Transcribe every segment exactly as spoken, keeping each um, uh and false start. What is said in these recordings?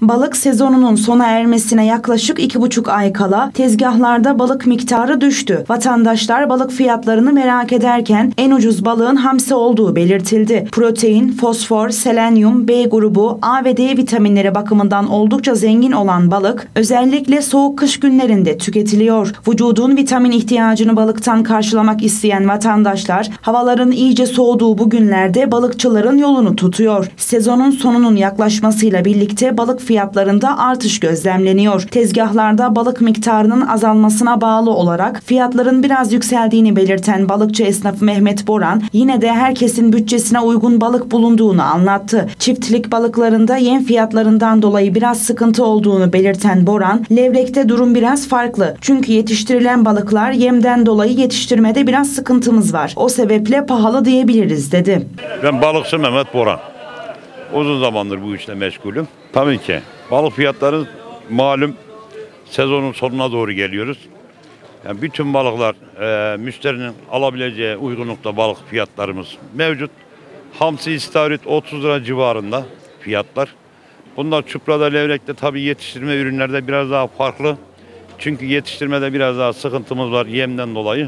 Balık sezonunun sona ermesine yaklaşık iki buçuk ay kala tezgahlarda balık miktarı düştü. Vatandaşlar balık fiyatlarını merak ederken en ucuz balığın hamsi olduğu belirtildi. Protein, fosfor, selenyum, B grubu, A ve D vitaminleri bakımından oldukça zengin olan balık özellikle soğuk kış günlerinde tüketiliyor. Vücudun vitamin ihtiyacını balıktan karşılamak isteyen vatandaşlar havaların iyice soğuduğu bu günlerde balıkçıların yolunu tutuyor. Sezonun sonunun yaklaşmasıyla birlikte balık fiyatlarında artış gözlemleniyor. Tezgahlarda balık miktarının azalmasına bağlı olarak fiyatların biraz yükseldiğini belirten balıkçı esnafı Mehmet Boran, yine de herkesin bütçesine uygun balık bulunduğunu anlattı. Çiftlik balıklarında yem fiyatlarından dolayı biraz sıkıntı olduğunu belirten Boran, levrekte durum biraz farklı. Çünkü yetiştirilen balıklar yemden dolayı yetiştirmede biraz sıkıntımız var. O sebeple pahalı diyebiliriz dedi. Ben balıkçı Mehmet Boran. Uzun zamandır bu işle meşgulüm. Tabii ki balık fiyatları malum sezonun sonuna doğru geliyoruz. Yani bütün balıklar e, müşterinin alabileceği uygunlukta balık fiyatlarımız mevcut. Hamsi, istavrit otuz lira civarında fiyatlar. Bunlar çuprada, levrekte tabii yetiştirme ürünlerde biraz daha farklı. Çünkü yetiştirmede biraz daha sıkıntımız var yemden dolayı.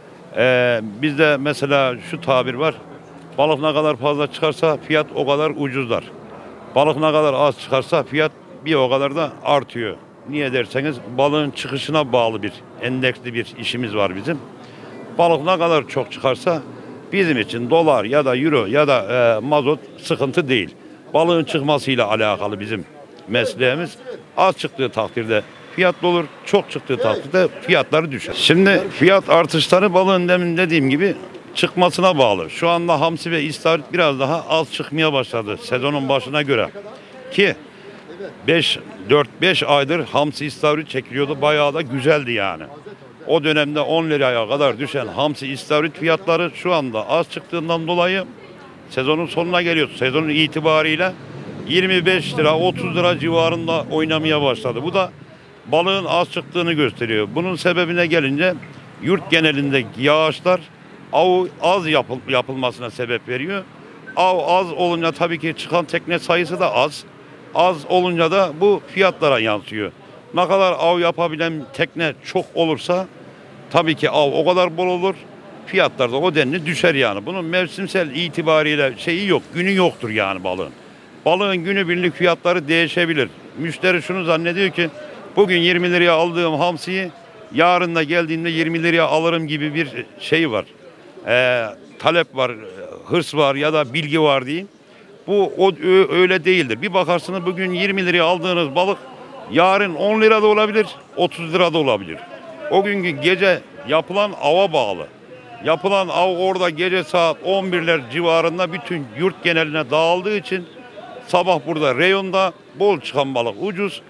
E, bizde mesela şu tabir var. Balık ne kadar fazla çıkarsa fiyat o kadar ucuzlar. Balık ne kadar az çıkarsa fiyat bir o kadar da artıyor. Niye derseniz balığın çıkışına bağlı bir endeksli bir işimiz var bizim. Balık ne kadar çok çıkarsa bizim için dolar ya da euro ya da e, mazot sıkıntı değil. Balığın çıkmasıyla alakalı bizim mesleğimiz. Az çıktığı takdirde fiyatlı olur, çok çıktığı takdirde fiyatları düşer. Şimdi fiyat artışları balığın demin dediğim gibi çıkmasına bağlı. Şu anda hamsi ve istavrit biraz daha az çıkmaya başladı sezonun başına göre. Ki beş dört beş aydır hamsi istavrit çekiliyordu. Bayağı da güzeldi yani. O dönemde on liraya kadar düşen hamsi istavrit fiyatları şu anda az çıktığından dolayı sezonun sonuna geliyor. Sezonun itibariyle yirmi beş lira otuz lira civarında oynamaya başladı. Bu da balığın az çıktığını gösteriyor. Bunun sebebine gelince yurt genelindeki yağışlar av az yapıl, yapılmasına sebep veriyor. Av az olunca tabii ki çıkan tekne sayısı da az. Az olunca da bu fiyatlara yansıyor. Ne kadar av yapabilen tekne çok olursa tabii ki av o kadar bol olur. Fiyatlar da o denli düşer yani. Bunun mevsimsel itibariyle şeyi yok, günü yoktur yani balığın. Balığın günübirlik fiyatları değişebilir. Müşteri şunu zannediyor ki bugün yirmi liraya aldığım hamsiyi yarın da geldiğimde yirmi liraya alırım gibi bir şey var. Ee, talep var, hırs var ya da bilgi var diyeyim. Bu o, öyle değildir. Bir bakarsınız bugün yirmi liraya aldığınız balık yarın on lira da olabilir, otuz lira da olabilir. O günkü gece yapılan ava bağlı. Yapılan av orada gece saat on birler civarında bütün yurt geneline dağıldığı için sabah burada reyonda bol çıkan balık ucuz,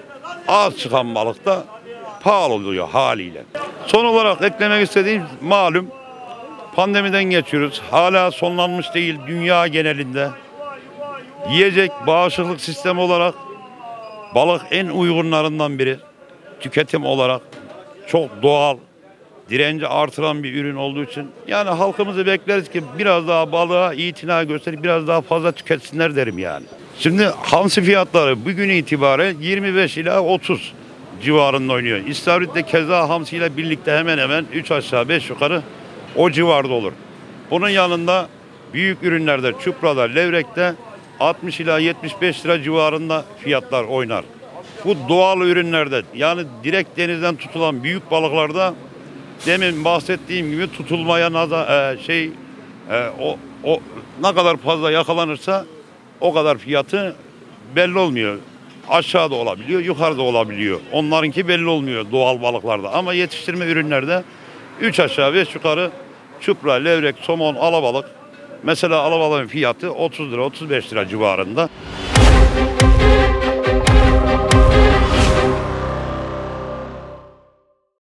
az çıkan balık da pahalı oluyor haliyle. Son olarak eklemek istediğim malum pandemiden geçiyoruz. Hala sonlanmış değil dünya genelinde. Yiyecek bağışıklık sistemi olarak balık en uygunlarından biri. Tüketim olarak çok doğal, direnci artıran bir ürün olduğu için yani halkımızı bekleriz ki biraz daha balığa itina gösterip biraz daha fazla tüketsinler derim yani. Şimdi hamsi fiyatları bugün itibariyle yirmi beş ila otuz civarında oynuyor. İstavrit de keza hamsi ile birlikte hemen hemen üç aşağı beş yukarı o civarda olur. Bunun yanında büyük ürünlerde çuprada, levrekte altmış ila yetmiş beş lira civarında fiyatlar oynar. Bu doğal ürünlerde yani direkt denizden tutulan büyük balıklarda demin bahsettiğim gibi tutulmaya naza, e, şey e, o, o ne kadar fazla yakalanırsa o kadar fiyatı belli olmuyor. Aşağıda olabiliyor, yukarıda olabiliyor. Onlarınki belli olmuyor doğal balıklarda. Ama yetiştirme ürünlerde üç aşağı beş yukarı çupra, levrek, somon, alabalık. Mesela alabalığın fiyatı otuz lira otuz beş lira civarında.